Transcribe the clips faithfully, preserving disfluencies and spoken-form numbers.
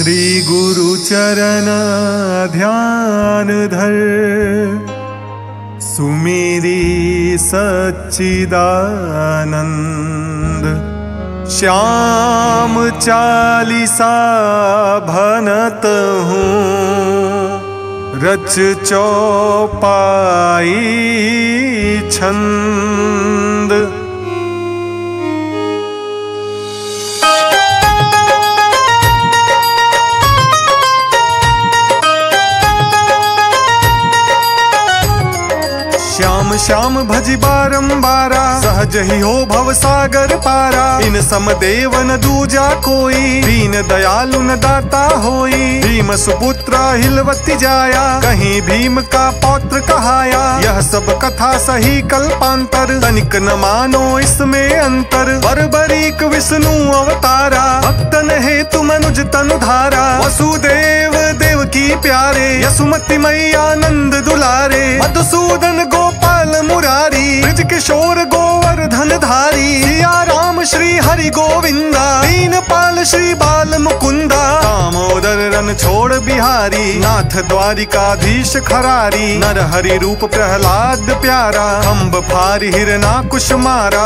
श्री गुरु चरण ध्यान धर, सुमेरी सच्चिदानंद। श्याम चालीसा भनत हूँ, रच चौपाई छंद। श्याम श्याम भजि बारंबारा, सहज ही हो भव सागर पारा। इन समदेव न दूजा कोई, दीन दयालु न दाता होई। भीम सुपुत्र हिलवती जाया, कहीं भीम का पौत्र कहाया। यह सब कथा सही कल्पांतर, तनिक न मानो इसमें अंतर। बर्बरीक विष्णु अवतारा, भक्तन हेतु मनुज तनु धारा। वसुदेव देवकी प्यारे, यसुमती मैया नंद दुलारे। मधुसूदन गोपाल मुरारी, ब्रज किशोर गोवर्धन धारी। सिया राम श्री हरि गोविंदा, दीन पाल श्री बाल मुकुंदा। दामोदर रन छोड़ बिहारी, नाथ द्वारिकाधीश खरारी। नर हरि रूप प्रहलाद प्यारा, खम्ब फारि हिरणाकुश मारा।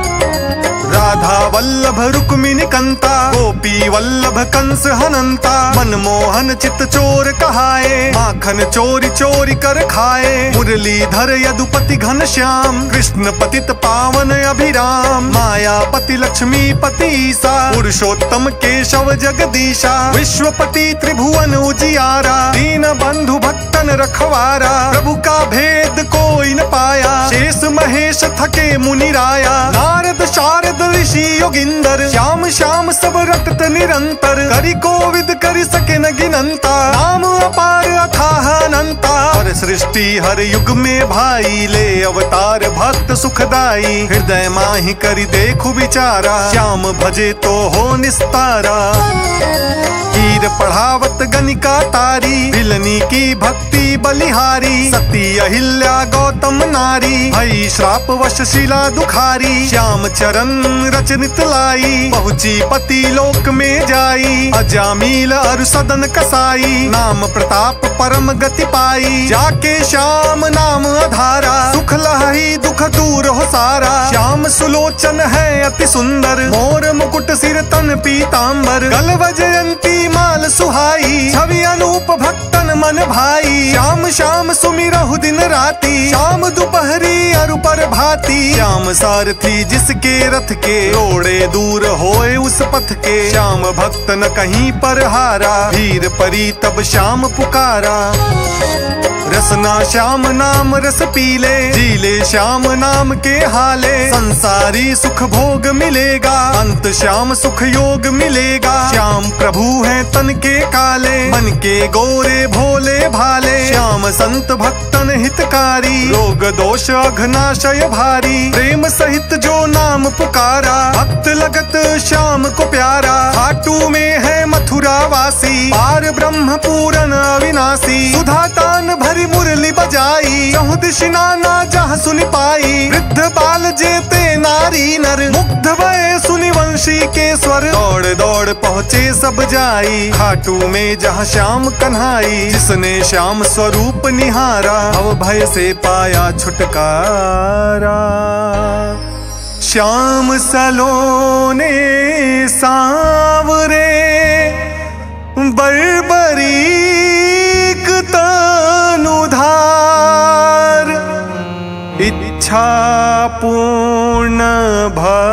राधा वल्लभ रुक्मिणी कंता, गोपी वल्लभ कंस हनंता। मनमोहन चित चोर कहाए, माखन चोरी चोरी कर खाए। मुरलीधर यदुपति घन श्याम, कृष्ण पतित पावन अभिराम। मायापति लक्ष्मी पति ईसा, पुरुषोत्तम केशव जगदीशा। विश्वपति त्रिभुवन उजियारा, दीन बंधु भक्तन रखवारा। प्रभु का भेद कोई न पाया, शेष महेश थके मुनि राया। नारद शारद ऋषि योगिंदर, श्याम श्याम सब रटत निरंतर। करि कोविद करि सके न गिनंता, नाम अपार अथाह अनंता। हर सृष्टि हर युग में भाई, ले अवतार भक्त सुखदाई। हृदय माहि करि देखु विचारा, श्याम भजे तो हो निस्तारा। कीर पढ़ावत गनिका तारी, भिलनी की भक्ति बलिहारी। सती अहिल्या गौतम नारी, भई श्राप वश शिला दुखारी। श्याम चरण रचनित लाई, पहुँची पति लोक में जाई। अजामील अरु सदन कसाई, नाम प्रताप परम गति पाई। जाके श्याम नाम आधारा, सुख लहई दुख दूर हो सारा। श्याम सुलोचन है अति सुंदर, मोर मुकुट सिर तन पीतांबर। गलव जयंती माल सुहाई, छवि अनूप भक्तन मन भाई। श्याम श्याम सुमिरहु दिन राती, श्याम दुपहरी अरु पर भाती। श्याम सारथी जिसके रथ के, रोड़े दूर होए उस पथ के। श्याम भक्त न कहीं पर हारा, भीर परी तब श्याम पुकारा। रसना श्याम नाम रस पीले, जीले श्याम नाम के हाले। संसारी सुख भोग मिलेगा, अंत श्याम सुख योग मिलेगा। श्याम प्रभु हैं तन के काले, मन के गोरे भोले भाले। श्याम संत भक्तन हितकारी, रोग दोष अघनाशय भारी। प्रेम सहित जो नाम पुकारा, भक्त लगत श्याम को प्यारा। खाटू में है मथुरा वासी, पार ब्रह्म पूरन अविनाशी। सुधा तान भरी मुरली बजाई, चहुँ दिशि नाना जहाँ सुनि पाई। वृद्ध बाल जेते नारी नर, मुग्ध भये सुनि वंशी के स्वर। दौड़ दौड़ पहुँचे सब जाई, खाटू में जहाँ श्याम कन्हाई। जिसने श्याम स्वरूप निहारा, भव भय से पाया छुटकारा। श्याम सलोने सांवरे, बर्बरीक तनुधार। इच्छा पूर्ण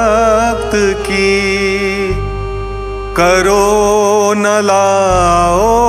भक्त की, करो न लाओ